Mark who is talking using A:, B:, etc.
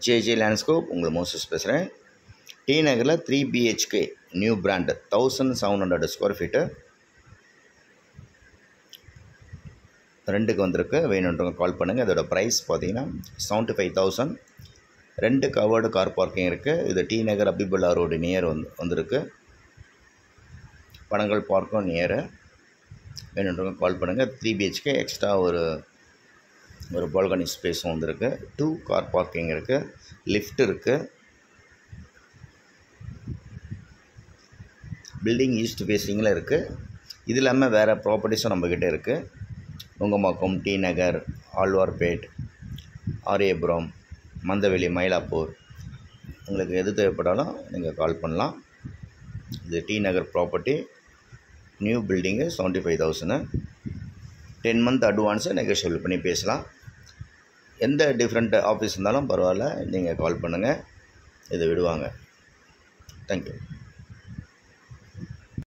A: JJ landscape உங்களை Moses பேசுகிறேன். T நகரில் 3 BHK new brand 1700 square feet ரெண்டுக்கு வந்திருக்கு. வேணுன்றவங்க கால் பண்ணுங்கள். இதோட ப்ரைஸ் பார்த்தீங்கன்னா 75,000. 2 கவர்டு கார் பார்க்கிங் இருக்குது. இது T Nagar Habibullah road near வந்திருக்கு. பனங்கல் பார்க்கும் நியரு. வேணுன்றவங்க கால் பண்ணுங்கள். 3 BHK எக்ஸ்ட்ரா ஒரு பால்கனி ஸ்பேஸும் வந்திருக்கு. 2 கார் பார்க்கிங் இருக்குது. லிஃப்ட் இருக்குது. பில்டிங் ஈஸ்ட் ஃபேஸிங்கில் இருக்குது. இது இல்லாமல் வேறு ப்ராப்பர்ட்டிஸும் நம்மக்கிட்ட இருக்குது. நுங்கம்பாக்கம், டி நகர், ஆழ்வார்பேட், ஆரியபுரம், மந்தவெளி, மயிலாப்பூர், உங்களுக்கு எது தேவைப்பட்டாலும் நீங்கள் கால் பண்ணலாம். இது T Nagar property. New building 75,000. 10 month அட்வான்ஸை நெகோஷியபிள் பண்ணி பேசலாம். எந்த டிஃப்ரெண்ட் ஆஃபீஸ் இருந்தாலும் பரவாயில்ல, நீங்கள் கால் பண்ணுங்கள். இதை விடுவாங்க. தேங்க்யூ.